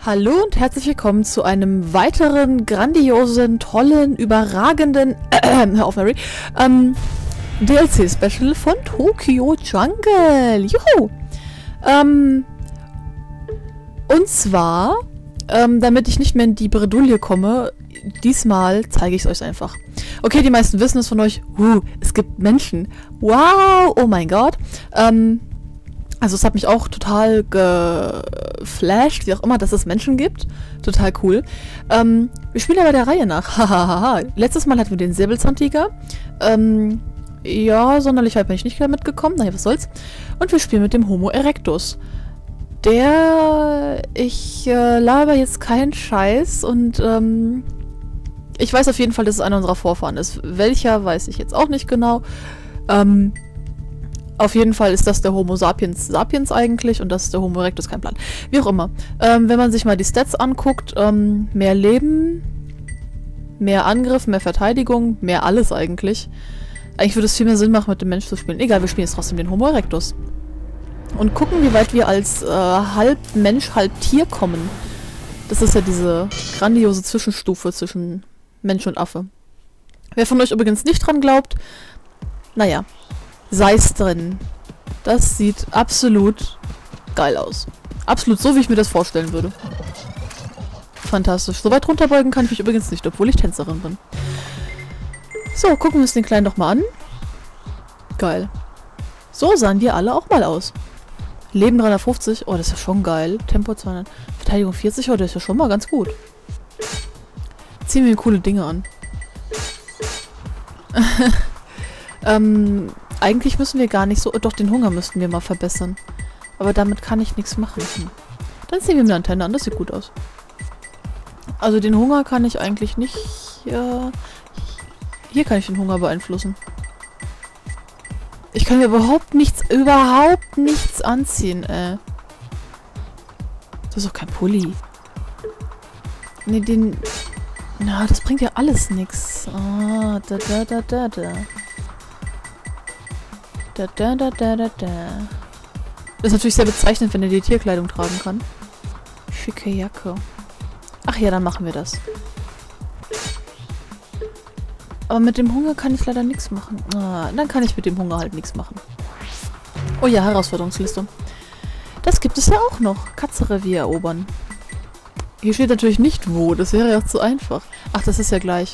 Hallo und herzlich willkommen zu einem weiteren grandiosen, tollen, überragenden hör auf, Mary, DLC-Special von Tokyo Jungle. Juhu! Und zwar, damit ich nicht mehr in die Bredouille komme, diesmal zeige ich es euch einfach. Okay, die meisten wissen es von euch. Es gibt Menschen. Wow! Oh mein Gott. Also es hat mich auch total geflasht, wie auch immer, dass es Menschen gibt. Total cool. Wir spielen aber der Reihe nach. Hahaha. Letztes Mal hatten wir den Säbelzahntiger. Ja, sonderlich weit bin ich nicht mitgekommen. Naja, was soll's. Und wir spielen mit dem Homo erectus. Ich laber jetzt keinen Scheiß und ich weiß auf jeden Fall, dass es einer unserer Vorfahren ist. Welcher, weiß ich jetzt auch nicht genau. Auf jeden Fall ist das der Homo sapiens sapiens eigentlich und das ist der Homo erectus, kein Plan. Wie auch immer. Wenn man sich mal die Stats anguckt, mehr Leben, mehr Angriff, mehr Verteidigung, mehr alles eigentlich. Eigentlich würde es viel mehr Sinn machen, mit dem Mensch zu spielen. Egal, wir spielen jetzt trotzdem den Homo erectus. Und gucken, wie weit wir als halb Mensch, halb Tier kommen. Das ist ja diese grandiose Zwischenstufe zwischen Mensch und Affe. Wer von euch übrigens nicht dran glaubt, naja, sei es drin. Das sieht absolut geil aus. Absolut so, wie ich mir das vorstellen würde. Fantastisch. So weit runterbeugen kann ich mich übrigens nicht, obwohl ich Tänzerin bin. So, gucken wir uns den Kleinen doch mal an. Geil. So sahen die alle auch mal aus. Leben 350. Oh, das ist ja schon geil. Tempo 200. Verteidigung 40. Oh, das ist ja schon mal ganz gut. Ziehen wir coole Dinge an. Eigentlich müssen wir gar nicht so... Doch, den Hunger müssten wir mal verbessern. Aber damit kann ich nichts machen. Dann ziehen wir eine Antenne an. Das sieht gut aus. Also den Hunger kann ich eigentlich nicht... Hier kann ich den Hunger beeinflussen. Ich kann mir überhaupt nichts anziehen, Das ist doch kein Pulli. Nee, den... Na, das bringt ja alles nix. Ah, Das ist natürlich sehr bezeichnend, wenn er die Tierkleidung tragen kann. Schicke Jacke. Ach ja, dann machen wir das. Aber mit dem Hunger kann ich leider nichts machen. Ah, dann kann ich mit dem Hunger halt nichts machen. Oh ja, Herausforderungsliste. Das gibt es ja auch noch. Katzenrevier erobern. Hier steht natürlich nicht wo. Das wäre ja zu einfach. Ach, das ist ja gleich.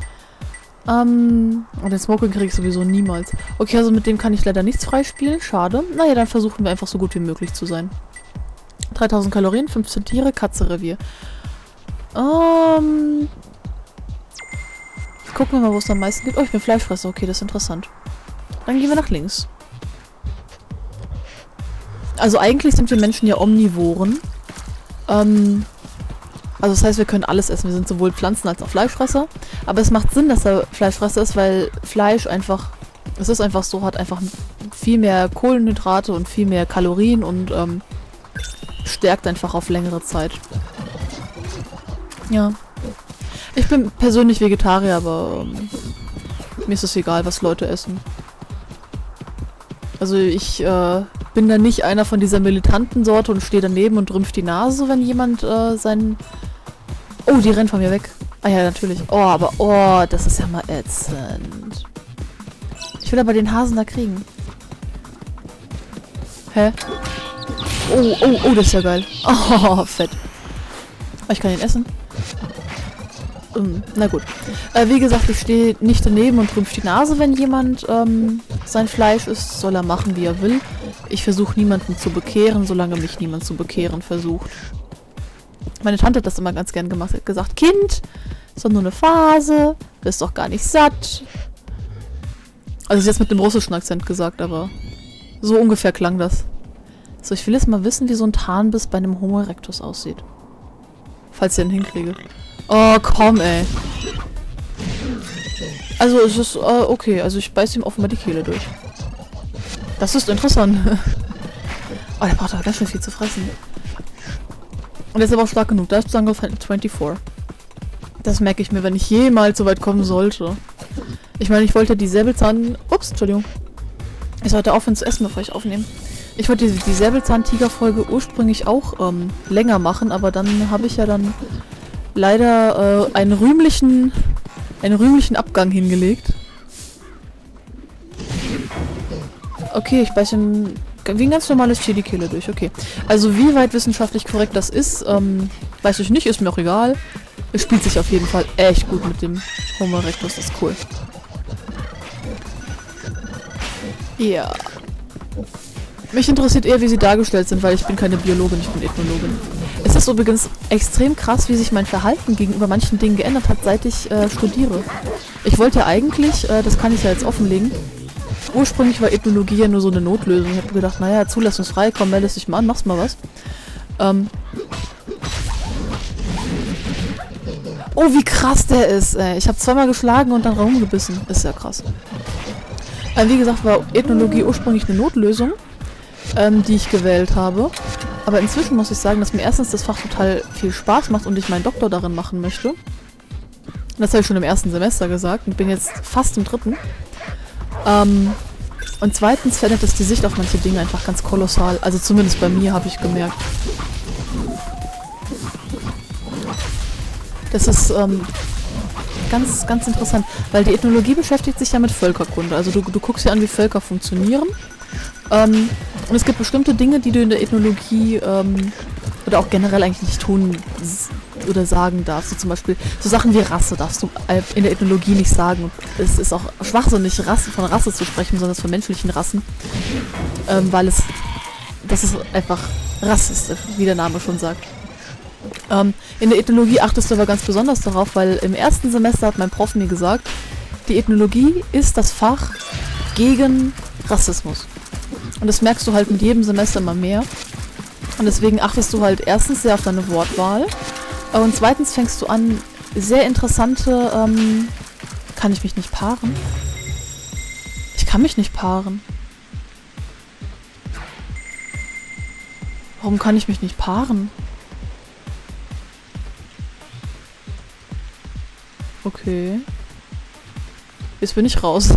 Und den Smoking kriege ich sowieso niemals. Okay, also mit dem kann ich leider nichts freispielen. Schade. Naja, dann versuchen wir einfach so gut wie möglich zu sein. 3000 Kalorien, 15 Tiere, Katzenrevier. Gucken wir mal, wo es am meisten gibt. Oh, ich bin Fleischfresser. Okay, das ist interessant. Dann gehen wir nach links. Also eigentlich sind wir Menschen ja Omnivoren. Also das heißt, wir können alles essen. Wir sind sowohl Pflanzen- als auch Fleischfresser. Aber es macht Sinn, dass er Fleischfresser ist, weil Fleisch einfach... Es ist einfach so, hat einfach viel mehr Kohlenhydrate und viel mehr Kalorien und stärkt einfach auf längere Zeit. Ja. Ich bin persönlich Vegetarier, aber mir ist es egal, was Leute essen. Also ich bin da nicht einer von dieser militanten Sorte und stehe daneben und rümpft die Nase, wenn jemand seinen... Oh, die rennt von mir weg. Ah ja, natürlich. Oh, aber... Oh, das ist ja mal ätzend. Ich will aber den Hasen da kriegen. Hä? Oh, das ist ja geil. Oh, fett. Oh, ich kann ihn essen. Na gut. Wie gesagt, ich stehe nicht daneben und rümpft die Nase, wenn jemand sein Fleisch isst. Soll er machen, wie er will. Ich versuche niemanden zu bekehren, solange mich niemand zu bekehren versucht. Meine Tante hat das immer ganz gern gemacht. Sie hat gesagt, Kind, ist doch nur eine Phase, bist doch gar nicht satt. Also sie hat es mit einem russischen Akzent gesagt, aber so ungefähr klang das. So, ich will jetzt mal wissen, wie so ein Tarnbiss bei einem Homo erectus aussieht. Falls ich den hinkriege. Oh, komm, ey. Also, es ist, okay. Also, ich beiß ihm offenbar die Kehle durch. Das ist interessant. Oh, der braucht aber ganz schön viel zu fressen. Und der ist aber auch stark genug. Da ist Jungle 24. Das merke ich mir, wenn ich jemals so weit kommen sollte. Ich meine, ich wollte die Säbelzahn... Ups, Entschuldigung. Ich sollte aufhören zu essen, bevor ich aufnehme. Ich wollte die Säbelzahntiger-Folge ursprünglich auch länger machen, aber dann habe ich ja dann leider einen rühmlichen Abgang hingelegt. Okay, ich beiße wie ein ganz normales Chili-Kehle durch, okay. Also wie weit wissenschaftlich korrekt das ist, weiß ich nicht, ist mir auch egal. Es spielt sich auf jeden Fall echt gut mit dem Homo erectus, das ist cool. Ja. Mich interessiert eher, wie sie dargestellt sind, weil ich bin keine Biologin, ich bin Ethnologin. Es ist übrigens extrem krass, wie sich mein Verhalten gegenüber manchen Dingen geändert hat, seit ich studiere. Ich wollte ja eigentlich, das kann ich ja jetzt offenlegen, ursprünglich war Ethnologie ja nur so eine Notlösung. Ich habe gedacht, naja, zulassungsfrei, komm, meldest dich mal an, machst mal was. Oh, wie krass der ist, ey. Ich habe zweimal geschlagen und dann rumgebissen. Ist ja krass. Wie gesagt, war Ethnologie ursprünglich eine Notlösung, die ich gewählt habe. Aber inzwischen muss ich sagen, dass mir erstens das Fach total viel Spaß macht und ich meinen Doktor darin machen möchte. Das habe ich schon im ersten Semester gesagt und bin jetzt fast im dritten. Und zweitens verändert es die Sicht auf manche Dinge einfach ganz kolossal. Also zumindest bei mir habe ich gemerkt. Das ist ganz, ganz interessant, weil die Ethnologie beschäftigt sich ja mit Völkerkunde. Also du guckst dir an, wie Völker funktionieren. Und es gibt bestimmte Dinge, die du in der Ethnologie oder auch generell eigentlich nicht tun oder sagen darfst. So zum Beispiel so Sachen wie Rasse darfst du in der Ethnologie nicht sagen. Und es ist auch schwachsinnig, von Rasse zu sprechen, besonders von menschlichen Rassen. Weil das ist einfach rassistisch, wie der Name schon sagt. In der Ethnologie achtest du aber ganz besonders darauf, weil im ersten Semester hat mein Prof mir gesagt, die Ethnologie ist das Fach gegen Rassismus. Und das merkst du halt mit jedem Semester immer mehr. Und deswegen achtest du halt erstens sehr auf deine Wortwahl. Und zweitens fängst du an, sehr interessante... kann ich mich nicht paaren? Ich kann mich nicht paaren. Warum kann ich mich nicht paaren? Okay. Jetzt bin ich raus.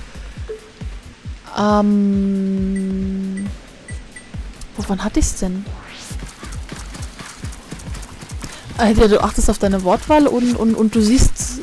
Wovon hatte ich's denn? Alter, du achtest auf deine Wortwahl und du siehst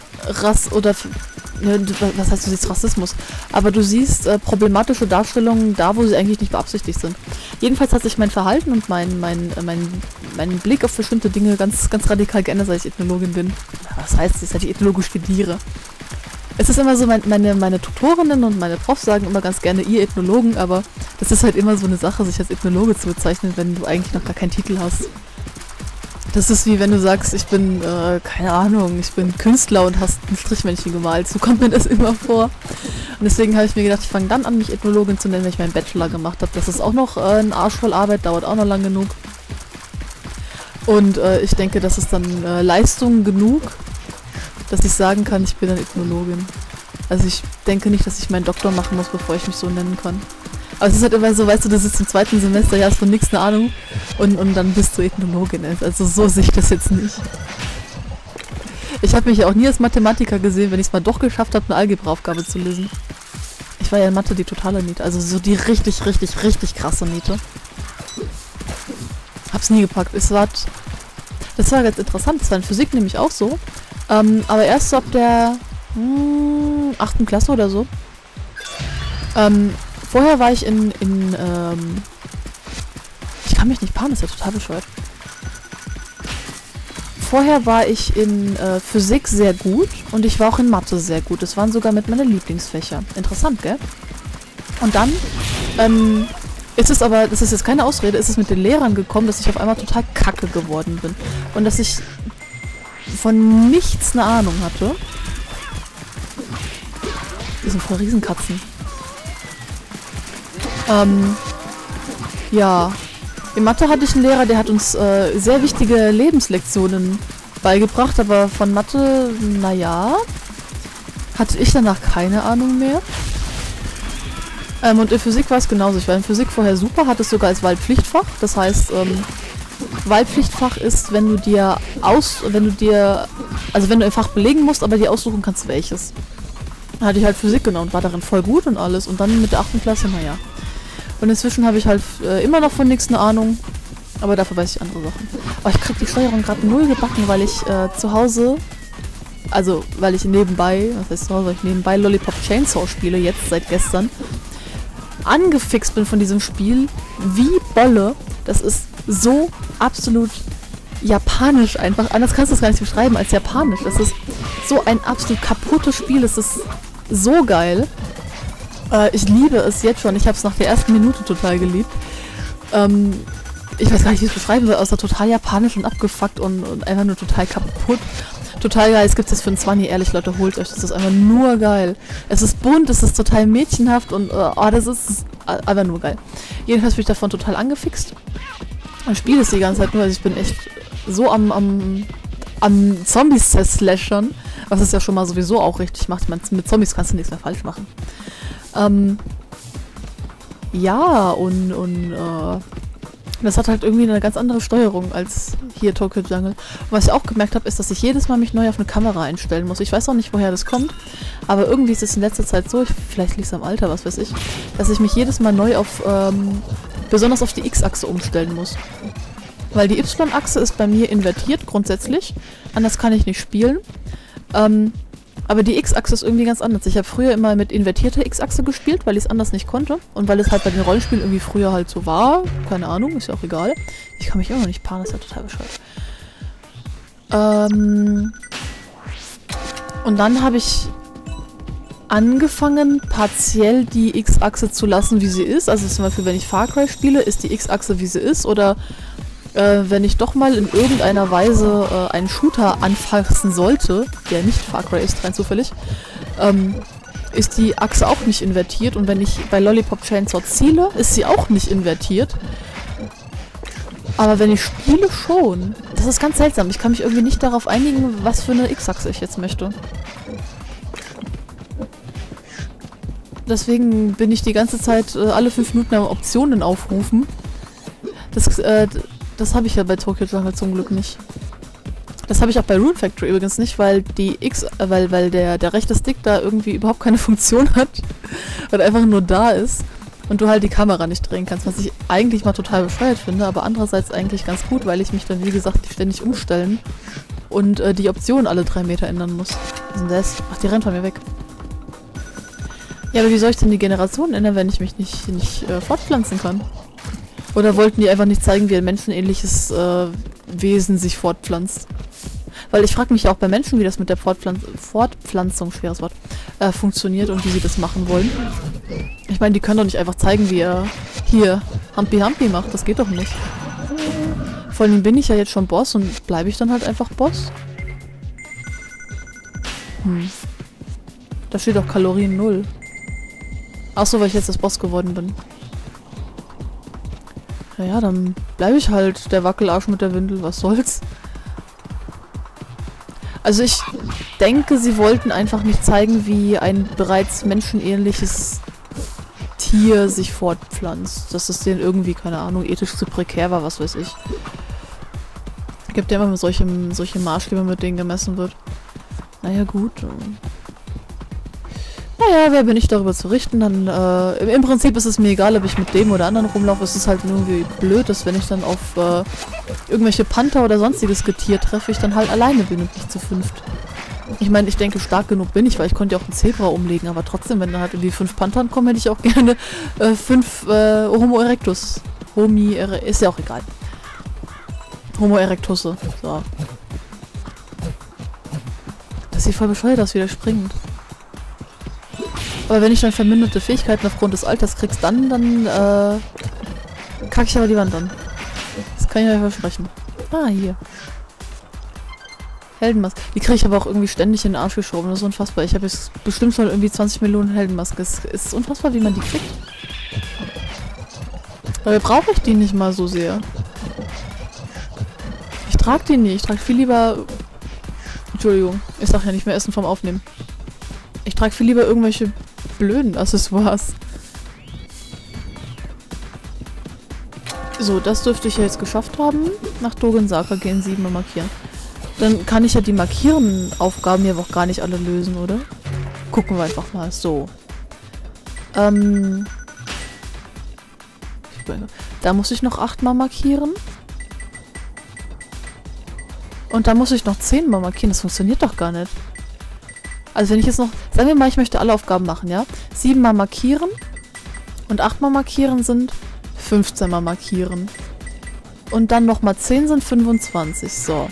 was heißt, du siehst Rassismus? Aber du siehst problematische Darstellungen da, wo sie eigentlich nicht beabsichtigt sind. Jedenfalls hat sich mein Verhalten und mein Blick auf bestimmte Dinge ganz, ganz radikal geändert, seit ich Ethnologin bin. Was heißt das, seit ich ethnologisch studiere? Es ist immer so, meine Tutorinnen und meine Profs sagen immer ganz gerne, ihr Ethnologen, aber das ist halt immer so eine Sache, sich als Ethnologe zu bezeichnen, wenn du eigentlich noch gar keinen Titel hast. Das ist wie wenn du sagst, ich bin, keine Ahnung, ich bin Künstler und hast ein Strichmännchen gemalt. So kommt mir das immer vor. Und deswegen habe ich mir gedacht, ich fange dann an, mich Ethnologin zu nennen, wenn ich meinen Bachelor gemacht habe. Das ist auch noch ein Arsch voll Arbeit, dauert auch noch lang genug. Und ich denke, das ist dann Leistung genug, dass ich sagen kann, ich bin eine Ethnologin. Also ich denke nicht, dass ich meinen Doktor machen muss, bevor ich mich so nennen kann. Aber es ist halt immer so, weißt du, das ist im zweiten Semester, ja, hast von nichts eine Ahnung und dann bist du Ethnologin. Also so sehe ich das jetzt nicht. Ich habe mich ja auch nie als Mathematiker gesehen, wenn ich es mal doch geschafft habe, eine Algebraaufgabe zu lösen. Ich war ja in Mathe die totale Niete, also so die richtig krasse Niete. Hab's nie gepackt. Das war ganz interessant, das war in Physik nämlich auch so. Aber erst so ab der 8. Klasse oder so. Vorher war ich ich kann mich nicht paaren, das ist ja total bescheuert. Vorher war ich in Physik sehr gut und ich war auch in Mathe sehr gut. Das waren sogar mit meinen Lieblingsfächer. Interessant, gell? Und dann ist es aber, das ist jetzt keine Ausrede, ist es mit den Lehrern gekommen, dass ich auf einmal total kacke geworden bin. Und dass ich von nichts eine Ahnung hatte. Die sind voll Riesenkatzen. Ja. In Mathe hatte ich einen Lehrer, der hat uns sehr wichtige Lebenslektionen beigebracht, aber von Mathe, naja, hatte ich danach keine Ahnung mehr. Und in Physik war es genauso. Ich war in Physik vorher super, hatte es sogar als Wahlpflichtfach. Das heißt, Wahlpflichtfach ist, wenn du ein Fach belegen musst, aber dir aussuchen kannst, welches. Dann hatte ich halt Physik genommen und war darin voll gut und alles. Und dann mit der 8. Klasse, naja. Und inzwischen habe ich halt immer noch von nichts eine Ahnung. Aber dafür weiß ich andere Sachen. Aber ich krieg die Steuerung gerade null gebacken, weil ich zu Hause, also weil ich nebenbei, was heißt zu Hause, weil ich nebenbei Lollipop Chainsaw spiele, jetzt seit gestern, angefixt bin von diesem Spiel, wie Bolle. Das ist so absolut japanisch einfach. Anders kannst du es gar nicht beschreiben als japanisch. Das ist so ein absolut kaputtes Spiel. Es ist so geil. Ich liebe es jetzt schon. Ich habe es nach der ersten Minute total geliebt. Ich weiß gar nicht, wie ich es beschreiben soll, außer total japanisch und abgefuckt und einfach nur total kaputt. Total geil. Es gibt es für einen 20, ehrlich, Leute, holt euch. Das ist einfach nur geil. Es ist bunt, es ist total mädchenhaft und das ist einfach nur geil. Jedenfalls bin ich davon total angefixt. Ich spiele es die ganze Zeit nur, also ich bin echt so am Zombies zerslashern, was es ja schon mal sowieso auch richtig macht. Ich meine, mit Zombies kannst du nichts mehr falsch machen. Ja, und das hat halt irgendwie eine ganz andere Steuerung als hier Tokyo Jungle. Und was ich auch gemerkt habe, ist, dass ich jedes Mal mich neu auf eine Kamera einstellen muss. Ich weiß auch nicht, woher das kommt, aber irgendwie ist es in letzter Zeit so, vielleicht liegt es am Alter, was weiß ich, dass ich mich jedes Mal neu auf, besonders auf die X-Achse umstellen muss. Weil die Y-Achse ist bei mir invertiert, grundsätzlich. Anders kann ich nicht spielen. Aber die X-Achse ist irgendwie ganz anders. Ich habe früher immer mit invertierter X-Achse gespielt, weil ich es anders nicht konnte. Und weil es halt bei den Rollenspielen irgendwie früher halt so war. Keine Ahnung, ist ja auch egal. Ich kann mich immer noch nicht paaren, das ist ja total bescheuert. Und dann habe ich angefangen, partiell die X-Achse zu lassen, wie sie ist. Also zum Beispiel, wenn ich Far Cry spiele, ist die X-Achse, wie sie ist. Oder wenn ich doch mal in irgendeiner Weise einen Shooter anfassen sollte, der nicht Far Cry ist, rein zufällig, ist die Achse auch nicht invertiert. Und wenn ich bei Lollipop Chainsaw ziele, ist sie auch nicht invertiert. Aber wenn ich spiele, schon. Das ist ganz seltsam. Ich kann mich irgendwie nicht darauf einigen, was für eine X-Achse ich jetzt möchte. Deswegen bin ich die ganze Zeit alle 5 Minuten am Optionen aufrufen. Das habe ich ja bei Tokyo Jungle zum Glück nicht. Das habe ich auch bei Rune Factory übrigens nicht, weil weil der rechte Stick da irgendwie überhaupt keine Funktion hat. Weil er einfach nur da ist. Und du halt die Kamera nicht drehen kannst, was ich eigentlich mal total bescheuert finde, aber andererseits eigentlich ganz gut, weil ich mich dann, wie gesagt, ständig umstellen und die Optionen alle 3 Meter ändern muss. Was ist denn das? Ach, die rennt von mir weg. Ja, aber wie soll ich denn die Generation ändern, wenn ich mich nicht fortpflanzen kann? Oder wollten die einfach nicht zeigen, wie ein menschenähnliches Wesen sich fortpflanzt? Weil ich frage mich auch bei Menschen, wie das mit der Fortpflanzung, schweres Wort, funktioniert und wie sie das machen wollen. Ich meine, die können doch nicht einfach zeigen, wie er hier Humpy Humpy macht. Das geht doch nicht. Vor allem bin ich ja jetzt schon Boss und bleibe ich dann halt einfach Boss? Da steht auch Kalorien 0. Achso, weil ich jetzt das Boss geworden bin. Naja, dann bleibe ich halt der Wackelarsch mit der Windel. Was soll's? Also ich denke, sie wollten einfach nicht zeigen, wie ein bereits menschenähnliches Tier sich fortpflanzt. Dass es denen irgendwie, keine Ahnung, ethisch zu prekär war, was weiß ich. Gibt ja immer solche Maßstäbe, mit denen gemessen wird. Naja, gut. Naja, wer bin ich darüber zu richten? Dann, im Prinzip ist es mir egal, ob ich mit dem oder anderen rumlaufe. Es ist halt irgendwie blöd, dass wenn ich dann auf irgendwelche Panther oder sonstiges Getier treffe, ich dann halt alleine bin und nicht zu 5. Ich meine, ich denke, stark genug bin ich, weil ich konnte ja auch einen Zebra umlegen, aber trotzdem, wenn da halt irgendwie 5 Panthern kommen, hätte ich auch gerne 5 Homo erectus. Ist ja auch egal. Homo erectusse. So. Das sieht voll bescheuert aus, wie der springt. Aber wenn ich dann verminderte Fähigkeiten aufgrund des Alters kriegst, dann kacke ich aber die Wand an. Das kann ich euch versprechen. Ah, hier. Heldenmaske. Die kriege ich aber auch irgendwie ständig in den Arsch geschoben. Das ist unfassbar. Ich habe jetzt bestimmt schon irgendwie 20 Millionen Heldenmasken. Es ist unfassbar, wie man die kriegt. Dabei brauche ich die nicht mal so sehr. Ich trage die nicht. Ich trage viel lieber... Entschuldigung. Ich sag ja nicht mehr Essen vom Aufnehmen. Ich trage viel lieber irgendwelche blöden Accessoires. So, das dürfte ich ja jetzt geschafft haben. Nach Dogensaka gehen 7 mal markieren. Dann kann ich ja die markierenden Aufgaben hier auch gar nicht alle lösen, oder? Gucken wir einfach mal. So. Da muss ich noch 8 mal markieren. Und da muss ich noch 10 mal markieren. Das funktioniert doch gar nicht. Also wenn ich jetzt noch... Sagen wir mal, ich möchte alle Aufgaben machen, ja? 7 mal markieren. Und 8 mal markieren sind 15 mal markieren. Und dann nochmal 10 sind 25. So.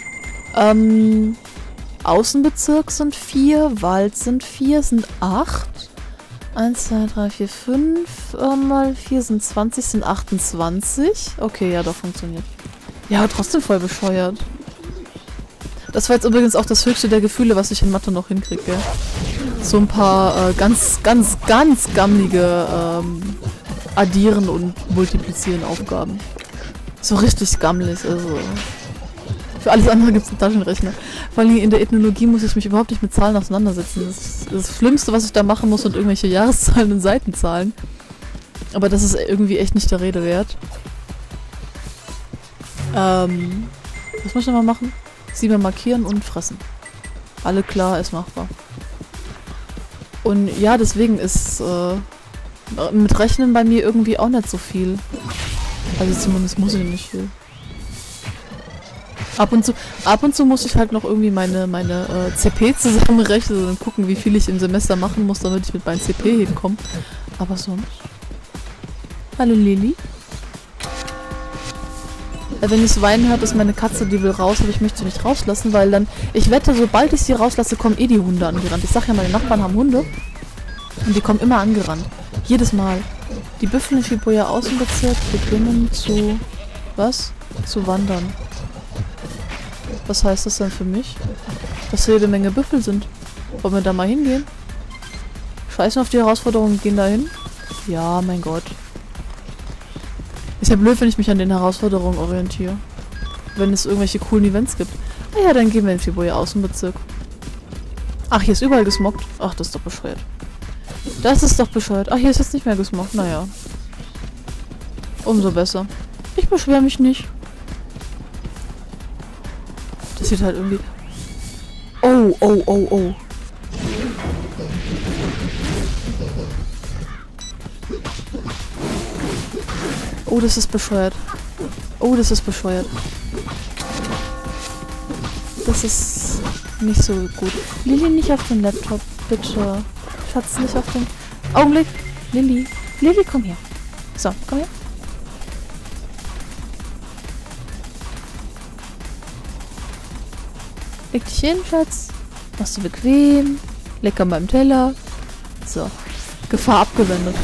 Außenbezirk sind 4. Wald sind 4. Sind 8. 1, 2, 3, 4, 5. Mal 4 sind 20. Sind 28. Okay, ja, doch funktioniert. Ja, trotzdem voll bescheuert. Das war jetzt übrigens auch das höchste der Gefühle, was ich in Mathe noch hinkriege, gell? So ein paar ganz gammelige Addieren und Multiplizieren Aufgaben. So richtig gammelig, also... Für alles andere gibt es einen Taschenrechner. Vor allem in der Ethnologie muss ich mich überhaupt nicht mit Zahlen auseinandersetzen. Das Schlimmste, was ich da machen muss, sind irgendwelche Jahreszahlen und Seitenzahlen. Aber das ist irgendwie echt nicht der Rede wert. Was muss ich nochmal machen? 7 markieren und fressen. Alle klar, ist machbar. Und ja, deswegen ist mit Rechnen bei mir irgendwie auch nicht so viel. Also zumindest muss ich nicht viel. Ab und zu muss ich halt noch irgendwie meine CP zusammenrechnen und gucken, wie viel ich im Semester machen muss, damit ich mit meinem CP hinkomme. Aber sonst. Hallo Lili. Wenn ihr es weinen hört, ist meine Katze, die will raus, aber ich möchte sie nicht rauslassen, weil dann... Ich wette, sobald ich sie rauslasse, kommen eh die Hunde angerannt. Ich sag ja, meine Nachbarn haben Hunde. Und die kommen immer angerannt. Jedes Mal. Die Büffel in Shibuya Außenbezirk beginnen zu... Was? Zu wandern. Was heißt das denn für mich? Dass hier jede Menge Büffel sind. Wollen wir da mal hingehen? Scheißen auf die Herausforderungen, gehen da hin? Ja, mein Gott. Ist ja blöd, wenn ich mich an den Herausforderungen orientiere. Wenn es irgendwelche coolen Events gibt. Na ja, dann gehen wir in Shibuya Außenbezirk. Ach, hier ist überall gesmoggt. Ach, das ist doch bescheuert. Das ist doch bescheuert. Ach, hier ist jetzt nicht mehr gesmoggt. Naja. Umso besser. Ich beschwere mich nicht. Das sieht halt irgendwie... Oh, oh, oh, oh. Oh, das ist bescheuert. Oh, das ist bescheuert. Das ist nicht so gut. Lilly, nicht auf den Laptop, bitte. Schatz, nicht auf den... Augenblick. Lilly. Lilly, komm her. So, komm her. Leg dich hin, Schatz. Machst du bequem. Lecker beim Teller. So. Gefahr abgewendet.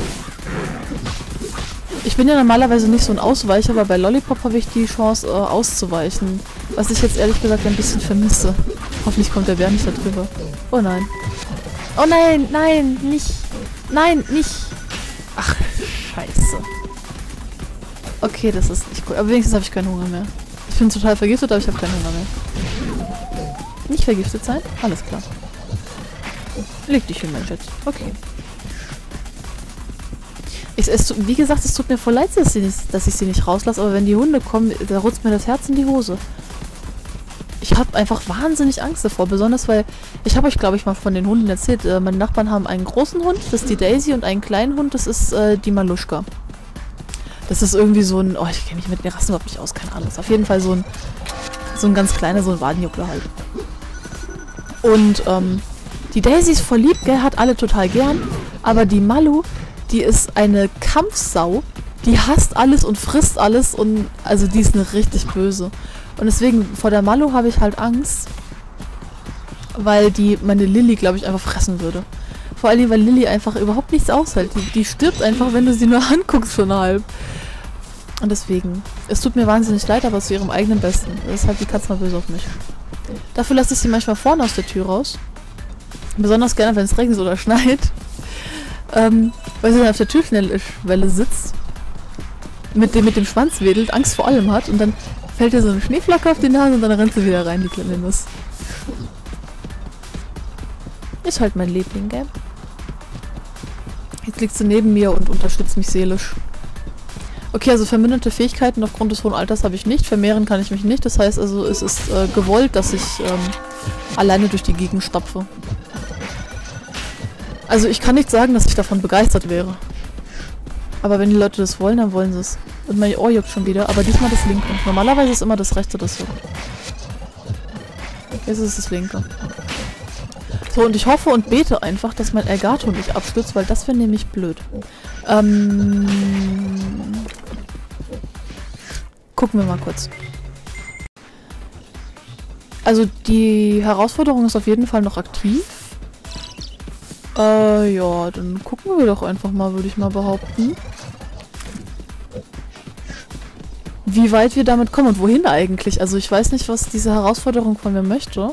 Ich bin ja normalerweise nicht so ein Ausweicher, aber bei Lollipop habe ich die Chance auszuweichen. Was ich jetzt ehrlich gesagt ein bisschen vermisse. Hoffentlich kommt der Bär nicht da drüber. Oh nein. Oh nein, nein, nicht. Nein, nicht. Ach, scheiße. Okay, das ist nicht gut. Aber wenigstens habe ich keinen Hunger mehr. Ich bin total vergiftet, aber ich habe keinen Hunger mehr. Nicht vergiftet sein? Alles klar. Leg dich hin, mein Schatz. Okay. Wie gesagt, es tut mir voll leid, dass ich sie nicht rauslasse, aber wenn die Hunde kommen, da rutscht mir das Herz in die Hose. Ich habe einfach wahnsinnig Angst davor, besonders weil, ich habe euch, glaube ich, mal von den Hunden erzählt, meine Nachbarn haben einen großen Hund, das ist die Daisy, und einen kleinen Hund, das ist die Maluschka. Das ist irgendwie so ein, oh, ich kenne mich mit den Rassen überhaupt nicht aus, keine Ahnung, das ist auf jeden Fall so ein ganz kleiner, so ein Wadenjuckler halt. Und die Daisy ist voll lieb, gell, hat alle total gern, aber die Malu, die ist eine Kampfsau, die hasst alles und frisst alles und also die ist eine richtig böse. Und deswegen, vor der Malu habe ich halt Angst, weil die meine Lilly, glaube ich, einfach fressen würde. Vor allem, weil Lilly einfach überhaupt nichts aushält. Die stirbt einfach, wenn du sie nur anguckst schon halb. Und deswegen, es tut mir wahnsinnig leid, aber zu ihrem eigenen Besten. Das ist halt die Katze mal böse auf mich. Dafür lasse ich sie manchmal vorne aus der Tür raus. Besonders gerne, wenn es regnet oder schneit. Weil sie dann auf der Türschwelle sitzt, mit dem Schwanz wedelt, Angst vor allem hat und dann fällt ihr so eine Schneeflocke auf die Nase und dann rennt sie wieder rein, die kleine Nuss. Ist halt mein Liebling, gell? Jetzt liegt sie neben mir und unterstützt mich seelisch. Okay, also verminderte Fähigkeiten aufgrund des hohen Alters habe ich nicht, vermehren kann ich mich nicht, das heißt also, es ist gewollt, dass ich alleine durch die Gegend stapfe. Also ich kann nicht sagen, dass ich davon begeistert wäre. Aber wenn die Leute das wollen, dann wollen sie es. Und mein Ohr juckt schon wieder, aber diesmal das linke. Normalerweise ist immer das rechte, das juckt. Jetzt ist es das linke. So, und ich hoffe und bete einfach, dass mein Elgato nicht abstürzt, weil das wäre nämlich blöd. Gucken wir mal kurz. Also die Herausforderung ist auf jeden Fall noch aktiv. Ja, dann gucken wir doch einfach mal, würde ich mal behaupten. Wie weit wir damit kommen und wohin eigentlich. Also ich weiß nicht, was diese Herausforderung von mir möchte.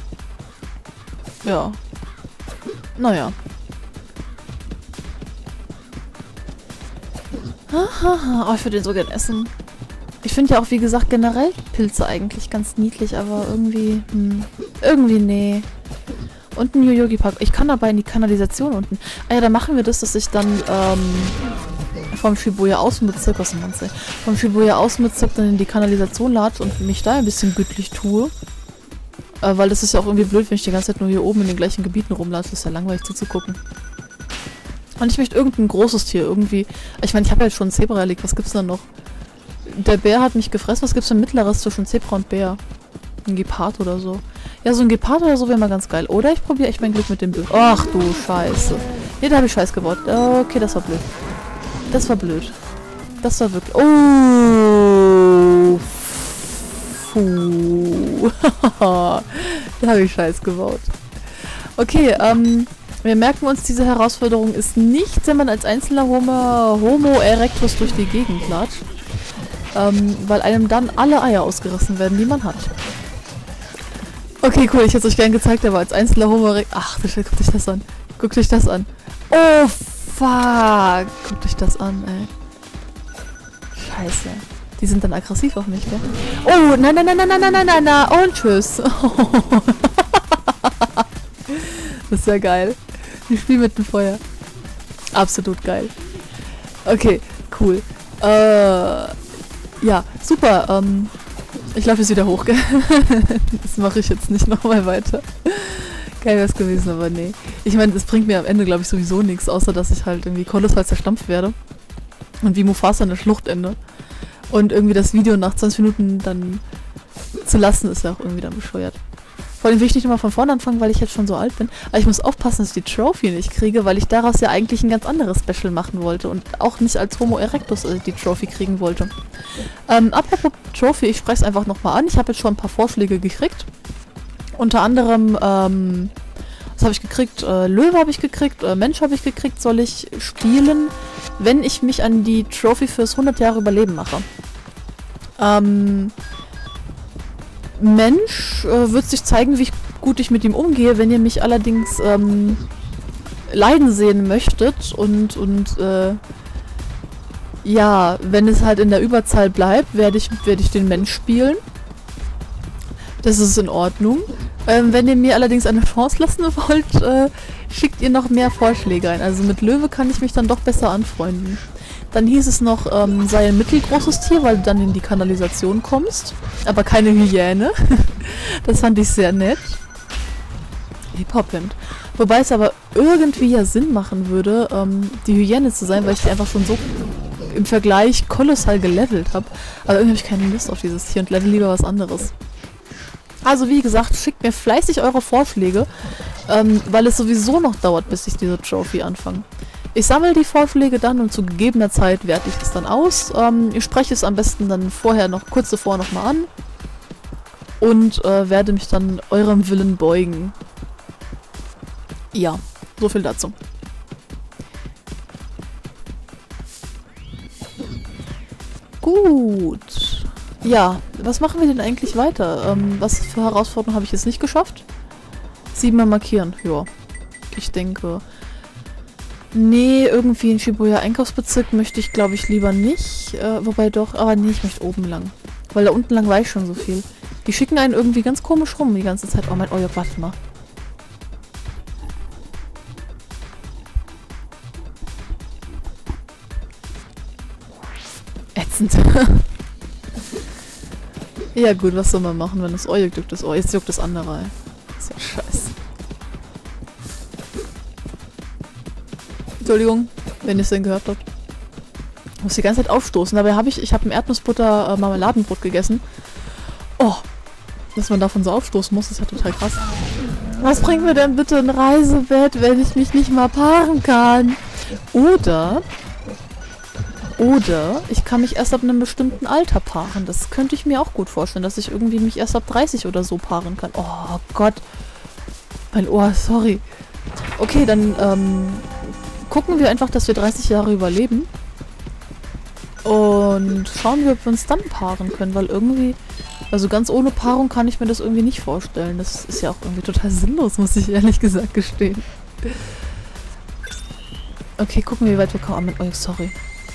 Ja. Naja. Hahaha. Oh, ich würde den so gern essen. Ich finde ja auch, wie gesagt, generell Pilze eigentlich ganz niedlich, aber irgendwie, irgendwie nee. Und ein Yoyogi-Park. Ich kann dabei in die Kanalisation unten. Ah ja, dann machen wir das, dass ich dann, vom Shibuya Außenbezirk, was meinst du? Vom Shibuya Außenbezirk dann in die Kanalisation lade und mich da ein bisschen gütlich tue. Weil das ist ja auch irgendwie blöd, wenn ich die ganze Zeit nur hier oben in den gleichen Gebieten rumlade. Das ist ja langweilig zuzugucken. Und ich möchte irgendein großes Tier irgendwie. Ich meine, ich habe ja jetzt schon ein Zebra erlegt. Was gibt's denn noch? Der Bär hat mich gefressen. Was gibt's denn Mittleres zwischen Zebra und Bär? Ein Gepard oder so. Ja, so ein Gepard oder so wäre mal ganz geil. Oder ich probiere echt mein Glück mit dem Bild. Ach du Scheiße. Nee, da habe ich Scheiß gebaut. Okay, das war blöd. Das war blöd. Das war wirklich... Oh. Puh. Da habe ich Scheiß gebaut. Okay, wir merken uns, diese Herausforderung ist nicht, wenn man als einzelner Homo erectus durch die Gegend latscht. Weil einem dann alle Eier ausgerissen werden, die man hat. Okay, cool, ich hätte es euch gern gezeigt, aber als einzelner Homo erectus... Ach, guckt euch das an. Guckt euch das an. Oh, fuck. Guckt euch das an, ey. Scheiße. Die sind dann aggressiv auf mich, gell? Oh, nein, nein, nein, nein, nein, nein, nein, nein, nein. Und tschüss. Das ist ja geil. Ich spiele mit dem Feuer. Absolut geil. Okay, cool. Ja, super. Ich laufe jetzt wieder hoch, gell? Das mache ich jetzt nicht nochmal weiter. Geil wäre es gewesen, aber nee. Ich meine, das bringt mir am Ende, glaube ich, sowieso nichts, außer dass ich halt irgendwie kolossal zerstampft werde. Und wie Mufasa in der Schlucht ende. Und irgendwie das Video nach 20 Minuten dann zu lassen, ist ja auch irgendwie dann bescheuert. Vor allem will ich nicht immer von vorne anfangen, weil ich jetzt schon so alt bin. Aber ich muss aufpassen, dass ich die Trophy nicht kriege, weil ich daraus ja eigentlich ein ganz anderes Special machen wollte. Und auch nicht als Homo erectus die Trophy kriegen wollte. Apropos Trophy, ich spreche es einfach nochmal an. Ich habe jetzt schon ein paar Vorschläge gekriegt. Unter anderem, was habe ich gekriegt? Löwe habe ich gekriegt, Mensch habe ich gekriegt. Soll ich spielen, wenn ich mich an die Trophy fürs 100 Jahre Überleben mache? Mensch wird sich zeigen, wie gut ich mit ihm umgehe. Wenn ihr mich allerdings leiden sehen möchtet und ja, wenn es halt in der Überzahl bleibt, werde ich den Mensch spielen. Das ist in Ordnung. Wenn ihr mir allerdings eine Chance lassen wollt, schickt ihr noch mehr Vorschläge ein. Also mit Löwe kann ich mich dann doch besser anfreunden. Dann hieß es noch, sei ein mittelgroßes Tier, weil du dann in die Kanalisation kommst. Aber keine Hyäne. Das fand ich sehr nett. Hip-Hop-Hemd. Wobei es aber irgendwie ja Sinn machen würde, die Hyäne zu sein, weil ich die einfach schon so im Vergleich kolossal gelevelt habe. Aber irgendwie habe ich keine Lust auf dieses Tier und level lieber was anderes. Also wie gesagt, schickt mir fleißig eure Vorschläge, weil es sowieso noch dauert, bis ich diese Trophy anfange. Ich sammle die Vorschläge dann und zu gegebener Zeit werte ich es dann aus. Ich spreche es am besten dann vorher noch, kurz davor nochmal an. Und werde mich dann eurem Willen beugen. Ja, so viel dazu. Gut. Ja, was machen wir denn eigentlich weiter? Was für Herausforderungen habe ich jetzt nicht geschafft? 7-mal markieren, ja. Ich denke... Nee, irgendwie in Shibuya Einkaufsbezirk möchte ich, glaube ich, lieber nicht. Wobei doch, aber nee, ich möchte oben lang. Weil da unten lang war ich schon so viel. Die schicken einen irgendwie ganz komisch rum die ganze Zeit. Oh mein Gott, warte mal. Ätzend. Ja gut, was soll man machen, wenn das Ohr juckt das Ohr. Jetzt juckt das andere, ey. Das ist ja scheiße. Entschuldigung, wenn ihr es denn gehört habt. Muss die ganze Zeit aufstoßen. Dabei habe ich habe ein Erdnussbutter Marmeladenbrot gegessen. Oh, dass man davon so aufstoßen muss, ist ja total krass. Was bringt mir denn bitte ein Reisebett, wenn ich mich nicht mal paaren kann? Oder ich kann mich erst ab einem bestimmten Alter paaren. Das könnte ich mir auch gut vorstellen, dass ich irgendwie mich erst ab 30 oder so paaren kann. Oh Gott. Mein Ohr, sorry. Okay, dann gucken wir einfach, dass wir 30 Jahre überleben. Und schauen wir, ob wir uns dann paaren können, weil irgendwie... Also ganz ohne Paarung kann ich mir das irgendwie nicht vorstellen. Das ist ja auch irgendwie total sinnlos, muss ich ehrlich gesagt gestehen. Okay, gucken wir, wie weit wir kommen. Oh, sorry.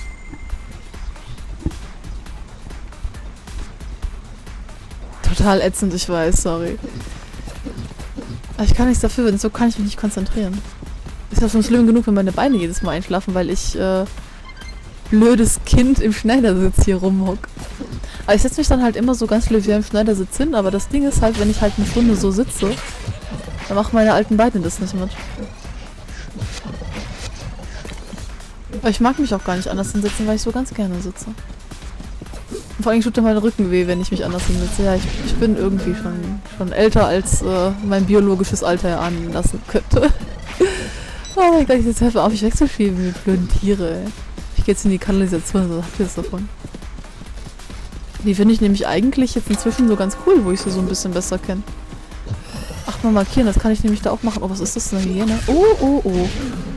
Total ätzend, ich weiß, sorry. Aber ich kann nichts dafür, denn so kann ich mich nicht konzentrieren. Ist ja schon schlimm genug, wenn meine Beine jedes Mal einschlafen, weil ich, blödes Kind im Schneidersitz hier rumhock. Aber ich setze mich dann halt immer so ganz leger im Schneidersitz hin, aber das Ding ist halt, wenn ich halt eine Stunde so sitze, dann machen meine alten Beine das nicht mit. Aber ich mag mich auch gar nicht anders hinsetzen, weil ich so ganz gerne sitze. Und vor allem tut mir mein Rücken weh, wenn ich mich anders hinsetze. Ja, ich bin irgendwie schon älter, als mein biologisches Alter erahnen lassen könnte. Oh mein Gott, jetzt hör auf, ich wechselschieben mit blöden Tiere, ey. Ich gehe jetzt in die Kanalisation, also habt ihr das davon? Die finde ich nämlich eigentlich jetzt inzwischen so ganz cool, wo ich sie so ein bisschen besser kenne. Ach, mal markieren, das kann ich nämlich da auch machen. Oh, was ist das? Eine Hyäne? Oh, oh, oh.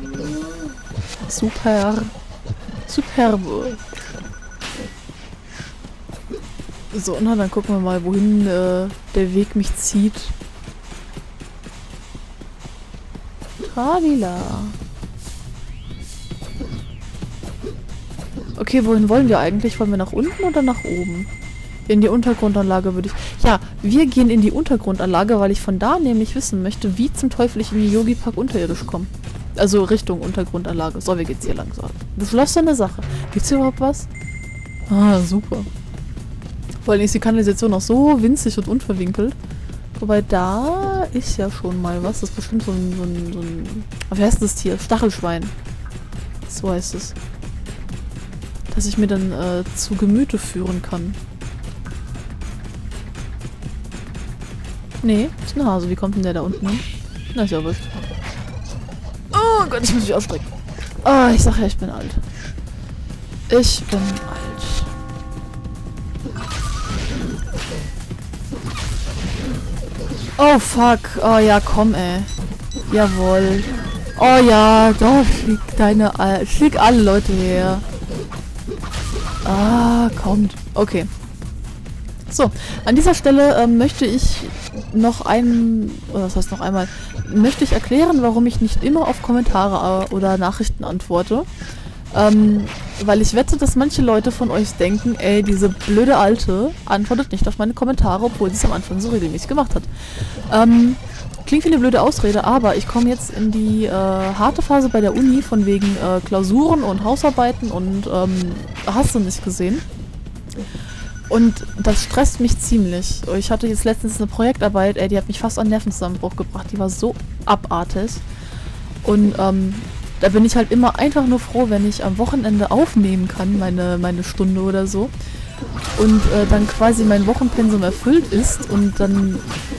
Super. Superbe. So, na, dann gucken wir mal, wohin der Weg mich zieht. Tralila. Okay, wohin wollen wir eigentlich? Wollen wir nach unten oder nach oben? In die Untergrundanlage würde ich... Ja, wir gehen in die Untergrundanlage, weil ich von da nämlich wissen möchte, wie zum Teufel ich in die Yogi-Park unterirdisch komme. Also Richtung Untergrundanlage. So, wie geht's hier lang? So. Beschlossene Sache. Gibt's hier überhaupt was? Ah, super. Vor allem ist die Kanalisation auch so winzig und unverwinkelt. Wobei da ist ja schon mal was. Das ist bestimmt so ein... Wie heißt das Tier? Stachelschwein. So heißt es. Dass ich mir dann zu Gemüte führen kann. Nee, ist ein Hase. Wie kommt denn der da unten hin? Na, ist ja wurscht. Oh Gott, ich muss mich ausstrecken. Ah, ich sag ja, ich bin alt. Ich bin alt. Oh fuck. Oh ja, komm ey. Jawohl. Oh ja, doch, schick alle Leute her. Ah, kommt. Okay. So, an dieser Stelle möchte ich noch was heißt noch einmal, möchte ich erklären, warum ich nicht immer auf Kommentare oder Nachrichten antworte. Weil ich wette, dass manche Leute von euch denken, ey, diese blöde Alte antwortet nicht auf meine Kommentare, obwohl sie es am Anfang so regelmäßig gemacht hat. Klingt wie eine blöde Ausrede, aber ich komme jetzt in die harte Phase bei der Uni von wegen Klausuren und Hausarbeiten und hast du nicht gesehen. Und das stresst mich ziemlich. Ich hatte jetzt letztens eine Projektarbeit, ey, die hat mich fast an Nervenzusammenbruch gebracht. Die war so abartig. Und da bin ich halt immer einfach nur froh, wenn ich am Wochenende aufnehmen kann, meine Stunde oder so. Und dann quasi mein Wochenpensum erfüllt ist und dann...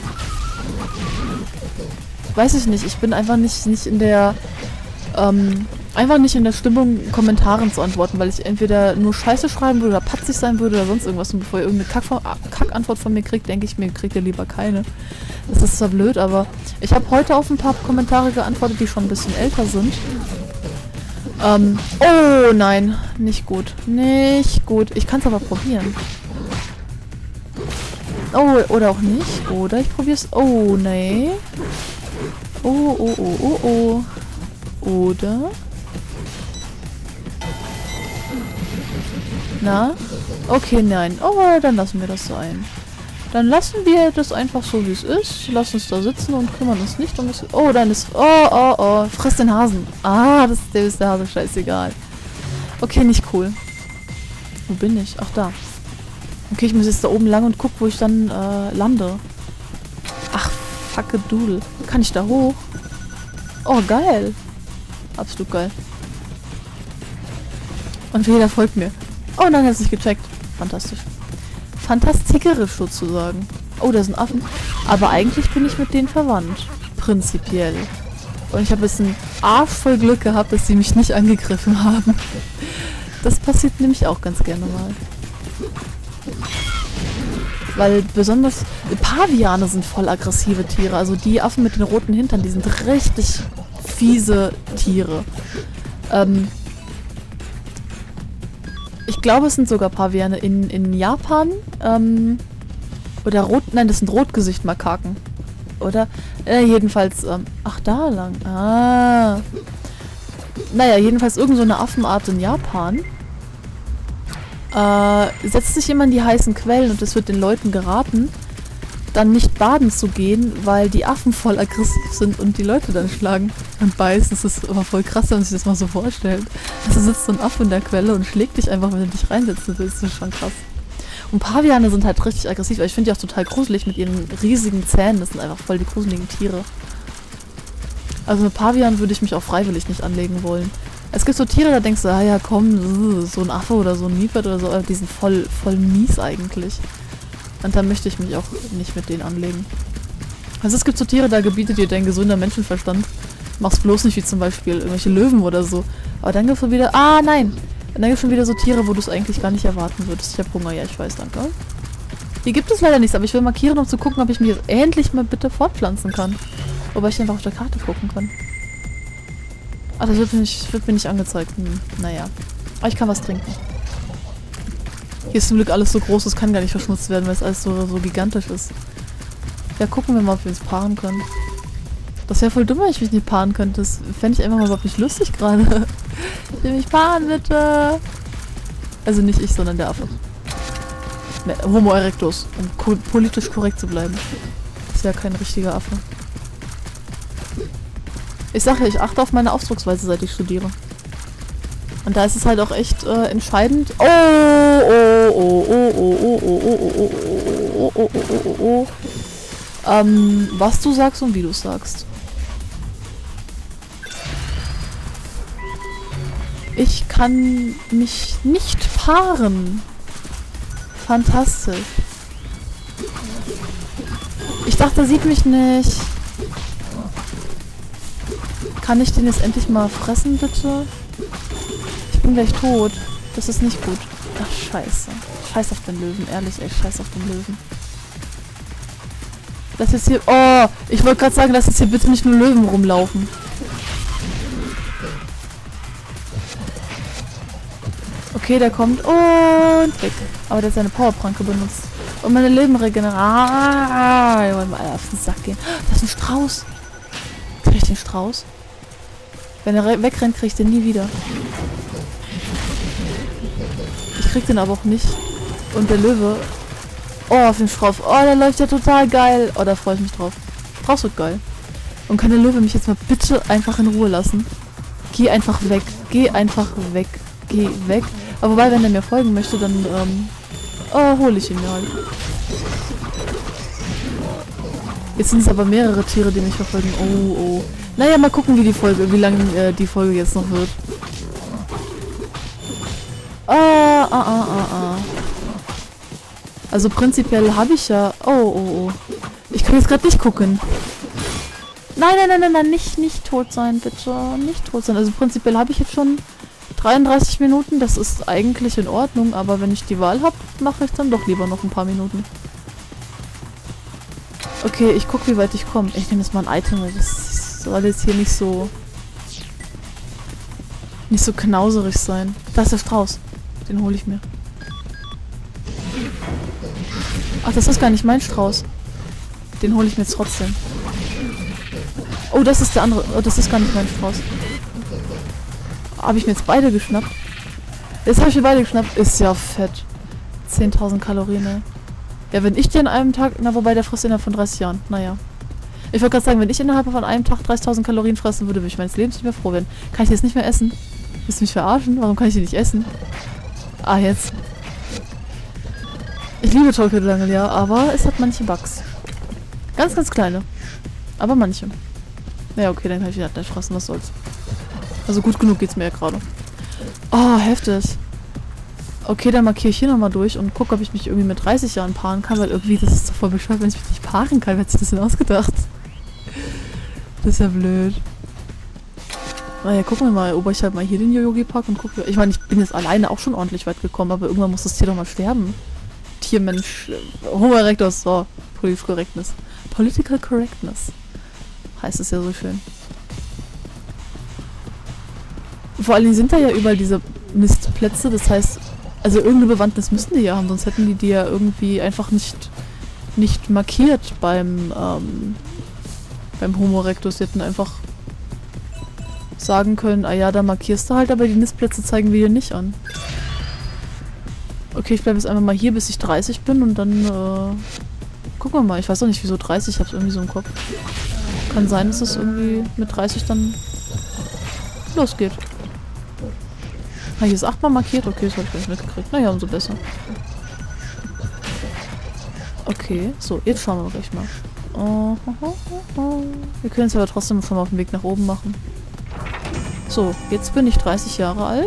Weiß ich nicht, ich bin einfach nicht in der... einfach nicht in der Stimmung, Kommentaren zu antworten, weil ich entweder nur Scheiße schreiben würde oder patzig sein würde oder sonst irgendwas. Und bevor ihr irgendeine Kackantwort von mir kriegt, denke ich mir, kriegt ihr lieber keine. Das ist zwar blöd, aber ich habe heute auf ein paar Kommentare geantwortet, die schon ein bisschen älter sind. Oh nein, nicht gut. Nicht gut. Ich kann es aber probieren. Oh, oder auch nicht. Oder ich probiere es. Oh, nee. Oh, oh, oh, oh, oh. Oder... Na? Okay, nein. Oh, dann lassen wir das sein. Dann lassen wir das einfach so, wie es ist. Lassen uns da sitzen und kümmern uns nicht um das... Oh, dann ist... Oh, oh, oh. Friss den Hasen. Ah, der ist der Hase. Scheißegal. Okay, nicht cool. Wo bin ich? Ach, da. Okay, ich muss jetzt da oben lang und guck, wo ich dann lande. Ach, fuckedoodle. Kann ich da hoch? Oh, geil. Absolut geil. Und jeder folgt mir. Oh nein, er hat es nicht gecheckt. Fantastisch. Fantastischerisch sozusagen. Oh, da sind Affen. Aber eigentlich bin ich mit denen verwandt. Prinzipiell. Und ich habe ein bisschen arschvoll Glück gehabt, dass sie mich nicht angegriffen haben. Das passiert nämlich auch ganz gerne mal. Weil besonders Paviane sind voll aggressive Tiere. Also die Affen mit den roten Hintern, die sind richtig fiese Tiere. Ich glaube, es sind sogar Paviane in Japan. Oder nein, das sind Rotgesicht-Makaken. Oder? Jedenfalls, ach, da lang. Ah. Naja, jedenfalls irgend so eine Affenart in Japan. Setzt sich immer in die heißen Quellen und es wird den Leuten geraten, dann nicht baden zu gehen, weil die Affen voll aggressiv sind und die Leute dann schlagen und beißen. Das ist aber voll krass, wenn man sich das mal so vorstellt. Also sitzt so ein Affe in der Quelle und schlägt dich einfach, wenn du dich reinsetzen willst. Das ist schon krass. Und Paviane sind halt richtig aggressiv. Ich finde die auch total gruselig mit ihren riesigen Zähnen. Das sind einfach voll die gruseligen Tiere. Also mit Pavianen würde ich mich auch freiwillig nicht anlegen wollen. Es gibt so Tiere, da denkst du, ah ja komm, so ein Affe oder so ein Nilpferd oder so, aber die sind voll mies eigentlich. Und da möchte ich mich auch nicht mit denen anlegen. Also es gibt so Tiere, da gebietet dir dein gesunder Menschenverstand. Mach's bloß nicht wie zum Beispiel irgendwelche Löwen oder so. Aber dann gibt's wieder, nein! Und dann gibt es schon wieder so Tiere, wo du es eigentlich gar nicht erwarten würdest. Ich habe Hunger, ja, ich weiß, danke. Die gibt es leider nicht, aber ich will markieren, um zu gucken, ob ich mir endlich mal bitte fortpflanzen kann. Wobei ich einfach auf der Karte gucken kann. Ach, das wird mir nicht angezeigt. Naja. Aber ich kann was trinken. Hier ist zum Glück alles so groß, es kann gar nicht verschmutzt werden, weil es alles so gigantisch ist. Ja, gucken wir mal, ob wir uns paaren können. Das wäre voll dumm, wenn ich mich nicht paaren könnte. Das fände ich einfach mal überhaupt nicht lustig gerade. Ich will mich paaren, bitte. Also nicht ich, sondern der Affe. Homo erectus, um politisch korrekt zu bleiben. Das ist ja kein richtiger Affe. Ich sage ja, ich achte auf meine Ausdrucksweise, seit ich studiere. Und da ist es halt auch echt entscheidend. Was du sagst und wie du es sagst. Ich kann mich nicht paaren. Fantastisch. Ich dachte, er sieht mich nicht. Kann ich den jetzt endlich mal fressen, bitte? Ich bin gleich tot. Das ist nicht gut. Ach, scheiße. Scheiß auf den Löwen, ehrlich, ey. Scheiß auf den Löwen. Lass jetzt hier... Oh, ich wollte gerade sagen, lass jetzt hier bitte nicht nur Löwen rumlaufen. Okay, der kommt und weg. Aber der hat seine Powerpranke benutzt. Und meine Leben regenerieren. Ich wollte mal auf den Sack gehen. Das ist ein Strauß. Krieg ich den Strauß? Wenn er wegrennt, krieg ich den nie wieder. Ich krieg den aber auch nicht. Und der Löwe... Oh, auf den Strauß. Oh, der läuft ja total geil. Oh, da freue ich mich drauf. Strauß wird geil. Und kann der Löwe mich jetzt mal bitte einfach in Ruhe lassen? Geh einfach weg. Geh einfach weg. Geh weg. Aber wobei, wenn er mir folgen möchte, dann, hole ich ihn mir halt. Jetzt sind es aber mehrere Tiere, die mich verfolgen. Oh. Naja, mal gucken, wie lange die Folge jetzt noch wird. Also prinzipiell habe ich ja... Oh. Ich kann jetzt gerade nicht gucken. Nein, nicht tot sein, bitte. Nicht tot sein. Also prinzipiell habe ich jetzt schon 33 Minuten. Das ist eigentlich in Ordnung, aber wenn ich die Wahl habe, mache ich dann doch lieber noch ein paar Minuten. Okay, ich gucke, wie weit ich komme. Ich nehme jetzt mal ein Item, weil das soll jetzt hier nicht so knauserig sein. Da ist der Strauß. Den hole ich mir. Ach, das ist gar nicht mein Strauß. Den hole ich mir jetzt trotzdem. Oh, das ist der andere. Oh, das ist gar nicht mein Strauß. Habe ich mir jetzt beide geschnappt? Jetzt habe ich mir beide geschnappt. Ist ja fett. 10.000 Kalorien, ey. Ja, wenn ich die in einem Tag... Na, wobei, der frisst innerhalb von 30 Jahren. Naja. Ich wollte gerade sagen, wenn ich innerhalb von einem Tag 30.000 Kalorien fressen würde, würde ich meines Lebens nicht mehr froh werden. Kann ich jetzt nicht mehr essen? Willst du mich verarschen? Warum kann ich die nicht essen? Ah, jetzt. Ich liebe Tolkien, ja, aber es hat manche Bugs. Ganz, ganz kleine. Aber manche. Naja, okay, dann kann ich die halt nicht fressen, was soll's. Also gut genug geht's mir ja gerade. Oh, heftig. Okay, dann markiere ich hier nochmal durch und gucke, ob ich mich irgendwie mit 30 Jahren paaren kann, weil irgendwie, das ist doch voll bescheuert, wenn ich mich nicht paaren kann. Wer hat sich das denn ausgedacht? Das ist ja blöd. Naja, gucken wir mal, erober ich halt mal hier den Yoyogi-Park und gucke. Ich meine, ich bin jetzt alleine auch schon ordentlich weit gekommen, aber irgendwann muss das Tier doch mal sterben. Tiermensch, Homo erectus, so, Political Correctness. Political Correctness heißt es ja so schön. Vor allen Dingen sind da ja überall diese Nistplätze, das heißt, also irgendeine Bewandtnis müssten die ja haben, sonst hätten die ja irgendwie einfach nicht markiert beim Homo erectus. Die hätten einfach sagen können, ah ja, da markierst du halt, aber die Nistplätze zeigen wir dir nicht an. Okay, ich bleibe jetzt einfach mal hier, bis ich 30 bin und dann gucken wir mal. Ich weiß auch nicht, wieso 30, ich hab's irgendwie so im Kopf. Kann sein, dass es irgendwie mit 30 dann losgeht. Ah, hier ist 8-mal markiert. Okay, das habe ich nicht mitgekriegt. Naja, umso besser. Okay, so, jetzt schauen wir gleich mal. Wir können es aber trotzdem schon mal auf den Weg nach oben machen. So, jetzt bin ich 30 Jahre alt.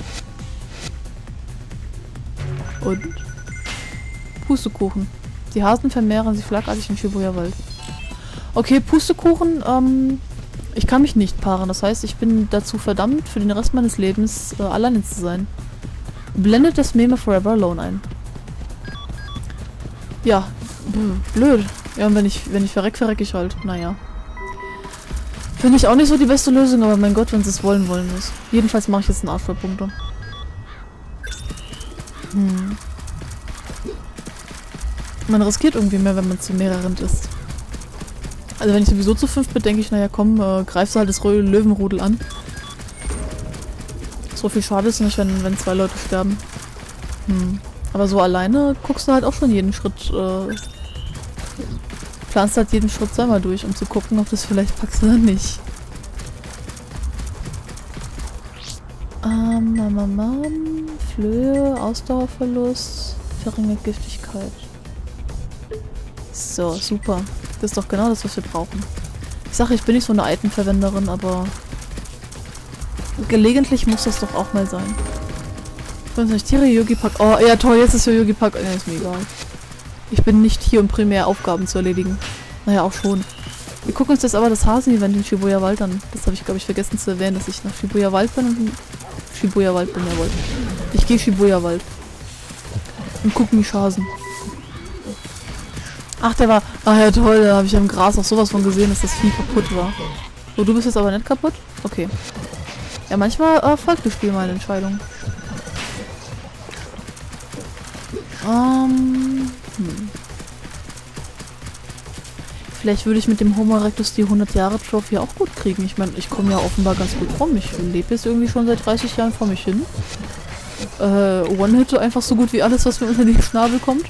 Und Pustekuchen. Die Hasen vermehren sich flackartig im Shibuya-Wald. Okay, Pustekuchen, ich kann mich nicht paaren. Das heißt, ich bin dazu verdammt, für den Rest meines Lebens alleine zu sein. Blendet das Meme Forever Alone ein. Ja, blöd. Ja, und wenn ich verrecke ich halt. Naja. Finde ich auch nicht so die beste Lösung, aber mein Gott, wenn sie es wollen, wollen sie es. Jedenfalls mache ich jetzt einen Arsch voll Punkte. Man riskiert irgendwie mehr, wenn man zu mehreren ist. Also wenn ich sowieso zu 5 bin, denke ich, naja komm, greifst du halt das Löwenrudel an. So viel schade ist nicht, wenn 2 Leute sterben. Aber so alleine guckst du halt auch schon jeden Schritt, planst halt jeden Schritt zweimal durch, um zu gucken, ob das vielleicht packst oder nicht. Flöhe, Ausdauerverlust, verringert Giftigkeit. So, super. Das ist doch genau das, was wir brauchen. Ich sage, ich bin nicht so eine Itemverwenderin, aber gelegentlich muss das doch auch mal sein. Ich nicht Tiere, Yoyogi-Park. Oh, ja toll, jetzt ist Yoyogi-Park. Nee, ist mir egal. Ich bin nicht hier, um primär Aufgaben zu erledigen. Naja, auch schon. Wir gucken uns jetzt aber das Hasen-Event in Shibuya-Wald an. Das habe ich, glaube ich, vergessen zu erwähnen, dass ich nach Shibuya-Wald bin und Shibuya-Wald bin, jawohl. Ich gehe Shibuya-Wald. Und guck mich Hasen. Ach, der war... Ach ja, toll, da habe ich am Gras auch sowas von gesehen, dass das Vieh kaputt war. So, du bist jetzt aber nicht kaputt? Okay. Ja, manchmal folgt das Spiel meine Entscheidung. Vielleicht würde ich mit dem Homo erectus die 100-Jahre-Trophy auch gut kriegen. Ich meine, ich komme ja offenbar ganz gut rum. Ich lebe jetzt irgendwie schon seit 30 Jahren vor mich hin. One-Hit einfach so gut wie alles, was mir unter den Schnabel kommt.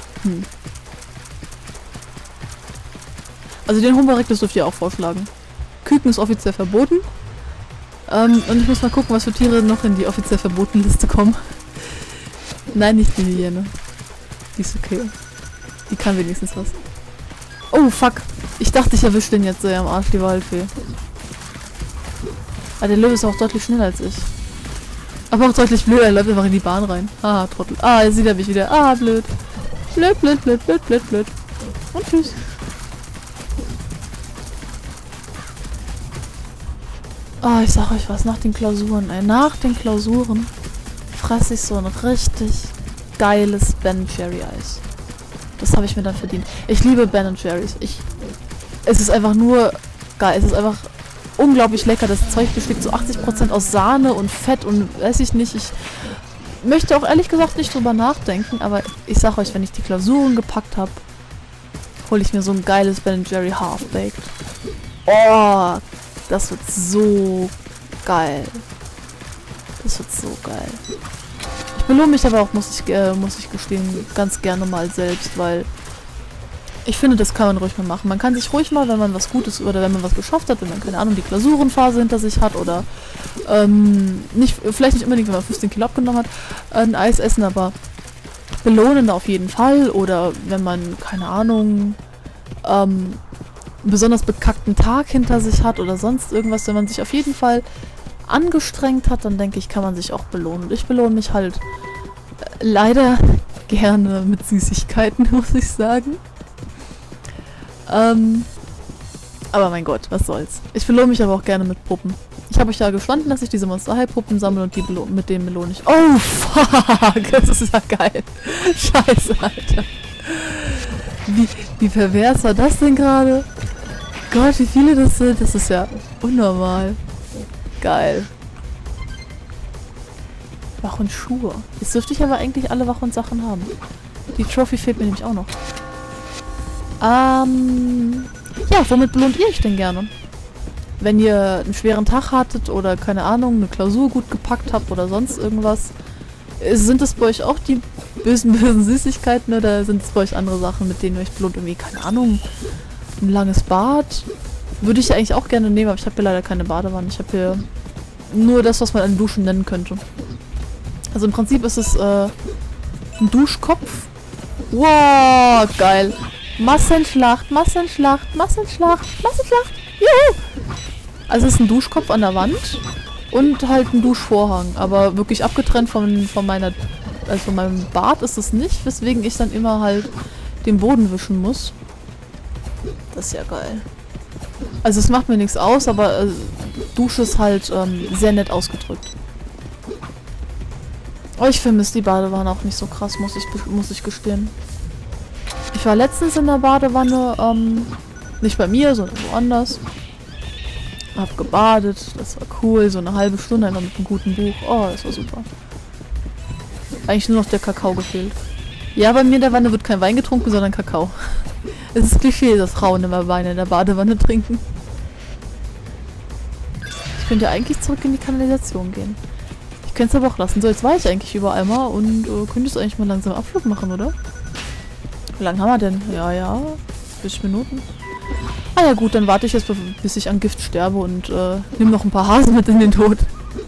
Also den Homo erectus dürft ihr auch vorschlagen. Küken ist offiziell verboten. Und ich muss mal gucken, was für Tiere noch in die offiziell verbotene Liste kommen. Nein, nicht die Hyäne. Die ist okay. Die kann wenigstens was. Oh, fuck. Ich dachte, ich erwische den jetzt am Arsch, die Waldfee. Ah, der Löwe ist auch deutlich schneller als ich. Aber auch deutlich blöder. Er läuft einfach in die Bahn rein. Ah, Trottel. Ah, jetzt sieht er mich wieder. Ah, blöd. Blöd, blöd, blöd, blöd, blöd, blöd. Und tschüss. Ah, ich sag euch was. Nach den Klausuren, ey. Nach den Klausuren fresse ich so ein richtig geiles Ben Cherry Eis. Das habe ich mir dann verdient. Ich liebe Ben Jerry's. Es ist einfach nur geil. Es ist einfach unglaublich lecker. Das Zeug besteht zu 80% aus Sahne und Fett und weiß ich nicht. Ich möchte auch ehrlich gesagt nicht drüber nachdenken, aber ich sag euch, wenn ich die Klausuren gepackt habe, hole ich mir so ein geiles Ben Jerry Half-Baked. Oh, das wird so geil. Das wird so geil. Ich belohne mich aber auch, muss ich gestehen, ganz gerne mal selbst, weil ich finde, das kann man ruhig mal machen. Man kann sich ruhig mal, wenn man was Gutes oder wenn man was geschafft hat, wenn man, keine Ahnung, die Klausurenphase hinter sich hat oder vielleicht nicht unbedingt, wenn man 15 Kilo abgenommen hat, ein Eis essen, aber belohnen auf jeden Fall. Oder wenn man, keine Ahnung, einen besonders bekackten Tag hinter sich hat oder sonst irgendwas, wenn man sich auf jeden Fall angestrengt hat, dann denke ich, kann man sich auch belohnen. Und ich belohne mich halt Leider gerne mit Süßigkeiten, muss ich sagen. Aber mein Gott, was soll's. Ich belohne mich aber auch gerne mit Puppen. Ich habe euch ja gestanden, dass ich diese Monster High Puppen sammle und die mit denen belohne ich. Oh, fuck! Das ist ja geil. Scheiße, Alter. Wie pervers war das denn gerade? Gott, wie viele das sind. Das ist ja unnormal. Geil. Wachhund-Schuhe. Jetzt dürfte ich aber eigentlich alle Wachhund-Sachen haben. Die Trophy fehlt mir nämlich auch noch. Ja, womit belohnt ihr euch denn gerne? Wenn ihr einen schweren Tag hattet oder, keine Ahnung, eine Klausur gut gepackt habt oder sonst irgendwas. Sind es bei euch auch die bösen Süßigkeiten oder sind es bei euch andere Sachen, mit denen ihr euch belohnt? Irgendwie, keine Ahnung, ein langes Bad? Würde ich ja eigentlich auch gerne nehmen, aber ich habe hier leider keine Badewanne. Ich habe hier nur das, was man ein Duschen nennen könnte. Also im Prinzip ist es ein Duschkopf. Wow, geil. Massenschlacht, Massenschlacht, Massenschlacht, Massenschlacht. Juhu! Also es ist ein Duschkopf an der Wand und halt ein Duschvorhang. Aber wirklich abgetrennt von meinem Bad ist es nicht, weswegen ich dann immer halt den Boden wischen muss. Das ist ja geil. Also es macht mir nichts aus, aber Dusche ist halt sehr nett ausgedrückt. Oh, ich vermisse die Badewanne auch nicht so krass, muss ich gestehen. Ich war letztens in der Badewanne, nicht bei mir, sondern woanders. Hab gebadet, das war cool, so eine halbe Stunde einfach mit einem guten Buch. Oh, das war super. Eigentlich nur noch der Kakao gefehlt. Ja, bei mir in der Wanne wird kein Wein getrunken, sondern Kakao. Es ist Klischee, dass Frauen immer Wein in der Badewanne trinken. Ich könnte ja eigentlich zurück in die Kanalisation gehen. Ich könnte es aber auch lassen. So, jetzt war ich eigentlich überall mal und könnte es eigentlich mal langsam Abflug machen, oder? Wie lange haben wir denn? Ja, 40 Minuten. Ah ja gut, dann warte ich jetzt, bis ich an Gift sterbe und nehme noch ein paar Hasen mit in den Tod.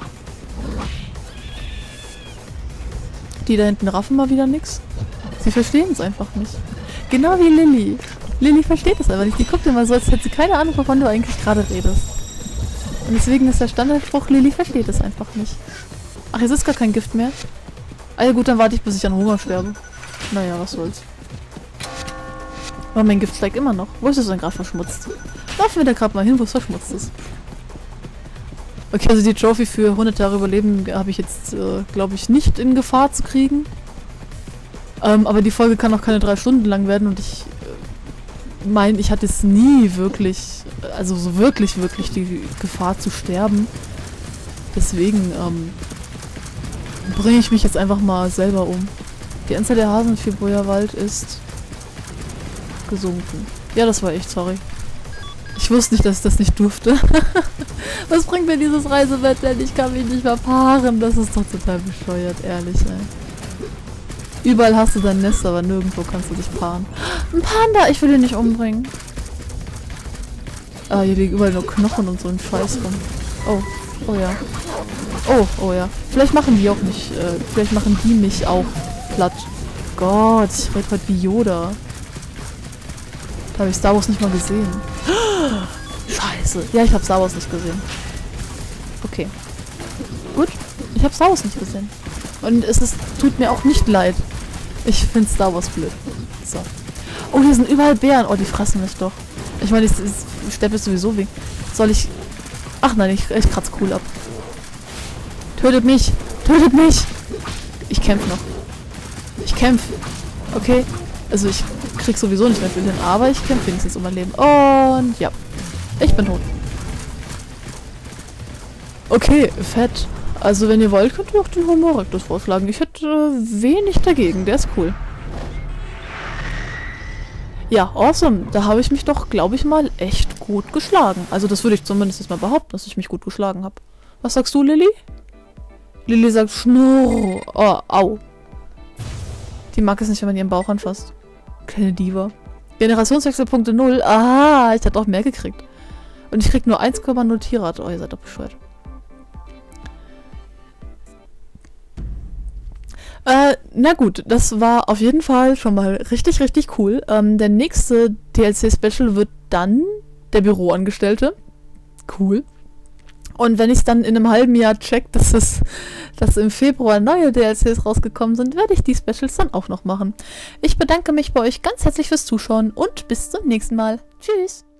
Die da hinten raffen mal wieder nix. Sie verstehen es einfach nicht. Genau wie Lilly. Lilly versteht es einfach nicht. Die guckt immer so, als hätte sie keine Ahnung, wovon du eigentlich gerade redest. Und deswegen ist der Standardspruch, Lilly versteht es einfach nicht. Ach, jetzt ist gar kein Gift mehr. Ah ja gut, dann warte ich, bis ich an Hunger sterbe. Naja, was soll's. Aber mein Gift steigt immer noch. Wo ist es denn gerade verschmutzt? Laufen wir da gerade mal hin, wo es verschmutzt ist. Okay, also die Trophy für 100 Jahre Überleben habe ich jetzt, glaube ich, nicht in Gefahr zu kriegen. Aber die Folge kann auch keine 3 Stunden lang werden und ich meine, ich hatte es nie wirklich, also so wirklich die Gefahr zu sterben. Deswegen bringe ich mich jetzt einfach mal selber um. Die Anzahl der Hasen in Fibroja-Wald ist gesunken. Ja, das war echt, sorry. Ich wusste nicht, dass ich das nicht durfte. Was bringt mir dieses Reisebett denn? Ich kann mich nicht mehr paaren. Das ist doch total bescheuert, ehrlich, ey. Überall hast du dein Nest, aber nirgendwo kannst du dich paaren. Ein Panda! Ich will ihn nicht umbringen. Ah, hier liegen überall nur Knochen und so ein Scheiß rum. Oh ja. Oh ja. Vielleicht machen die auch nicht, vielleicht machen die mich auch platt. Gott, ich rede heute wie Yoda. Da habe ich Star Wars nicht mal gesehen. Scheiße. Ja, ich habe Star Wars nicht gesehen. Okay. Gut. Ich habe Star Wars nicht gesehen. Und tut mir auch nicht leid. Ich finde Star Wars blöd. So. Oh, hier sind überall Bären. Oh, die fressen mich doch. Ich meine, ich sterbe sowieso wegen. Soll ich... Ach nein, ich kratze cool ab. Tötet mich! Tötet mich! Ich kämpfe noch. Ich kämpfe. Okay. Also ich krieg sowieso nicht mehr viel hin, aber ich kämpfe wenigstens um mein Leben. Und ja. Ich bin tot. Okay, fett. Also wenn ihr wollt, könnt ihr auch den Homo erectus vorschlagen. Ich hätte wenig dagegen. Der ist cool. Ja, awesome. Da habe ich mich doch, glaube ich mal, echt gut geschlagen. Also das würde ich zumindest jetzt mal behaupten, dass ich mich gut geschlagen habe. Was sagst du, Lilly? Lilly sagt Schnurr. Oh, au. Die mag es nicht, wenn man ihren Bauch anfasst. Kleine Diva. Generationswechselpunkte 0. Ah, ich hatte auch mehr gekriegt. Und ich krieg nur 1,0 Tierrate. Oh, ihr seid doch bescheuert. Na gut, das war auf jeden Fall schon mal richtig, richtig cool. Der nächste DLC-Special wird dann der Büroangestellte. Cool. Und wenn ich dann in einem halben Jahr check, dass im Februar neue DLCs rausgekommen sind, werde ich die Specials dann auch noch machen. Ich bedanke mich bei euch ganz herzlich fürs Zuschauen und bis zum nächsten Mal. Tschüss!